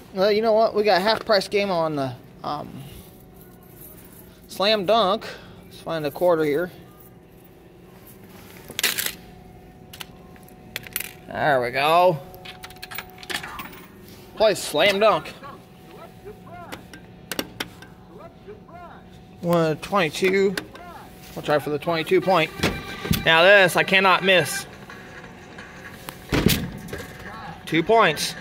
Well, you know what? We got a half price game on the slam dunk. Let's find a quarter here. There we go. Play slam dunk. 122. We'll try for the 22 point. Now this, I cannot miss. 2 points.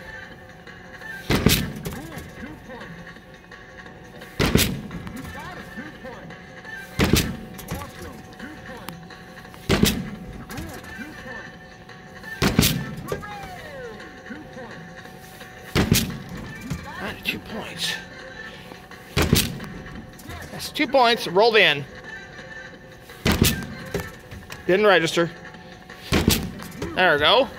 That's 2 points. That's 2 points. Rolled in. Didn't register. There we go.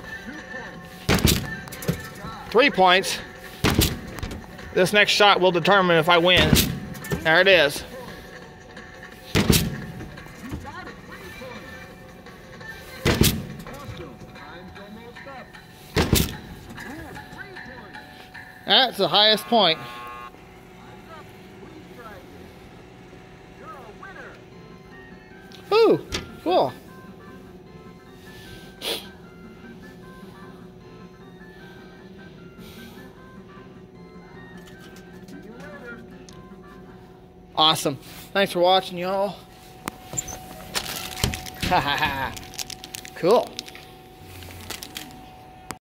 3 points. This next shot will determine if I win. There it is. That's the highest point. Ooh, cool. Awesome. Thanks for watching, y'all. Ha ha ha. Cool.